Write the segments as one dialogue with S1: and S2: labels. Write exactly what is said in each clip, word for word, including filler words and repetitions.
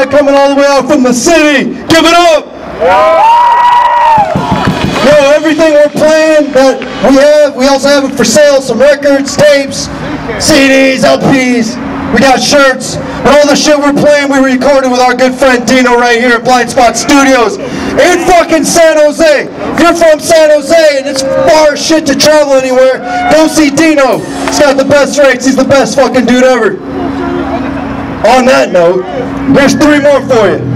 S1: out, coming all the way out from the city. Give it up! Yo, everything we're playing that we have, we also have it for sale. Some records, tapes, C Ds, L Ps. We got shirts. But all the shit we're playing, we recorded with our good friend Dino right here at Blind Spot Studios in fucking San Jose. If you're from San Jose and it's far as shit to travel anywhere, go see Dino. He's got the best rates. He's the best fucking dude ever. On that note, there's three more for you.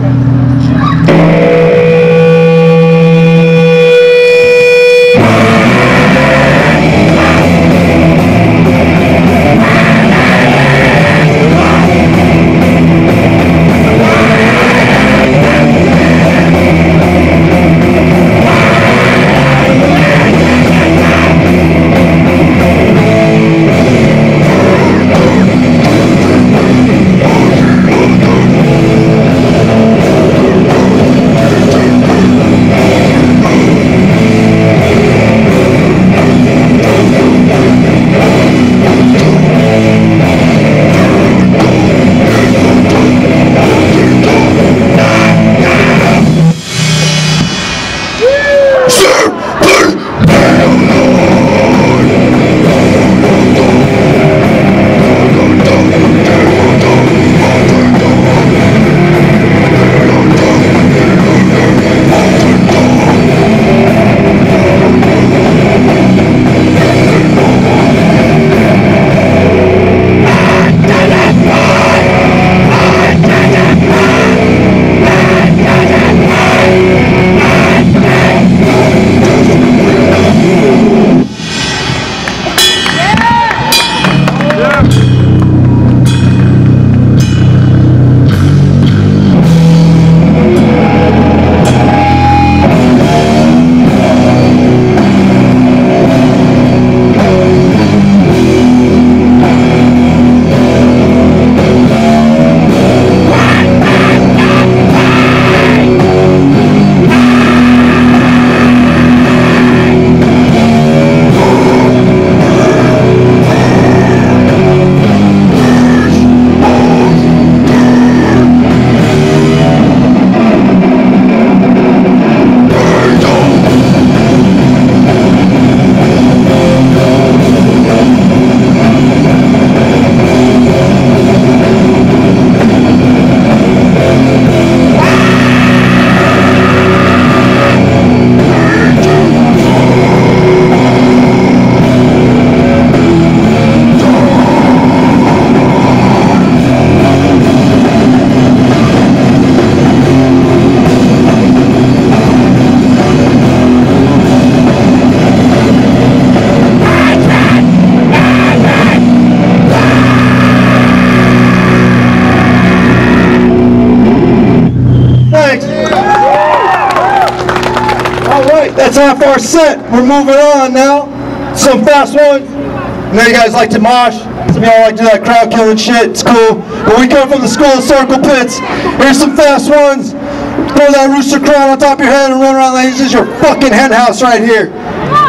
S1: That's half our set. We're moving on now. Some fast ones. I know you guys like to mosh. Some of y'all like to do that crowd killing shit. It's cool. But we come from the school of circle pits. Here's some fast ones. Throw that rooster crown on top of your head and run around like this is your fucking hen house right here.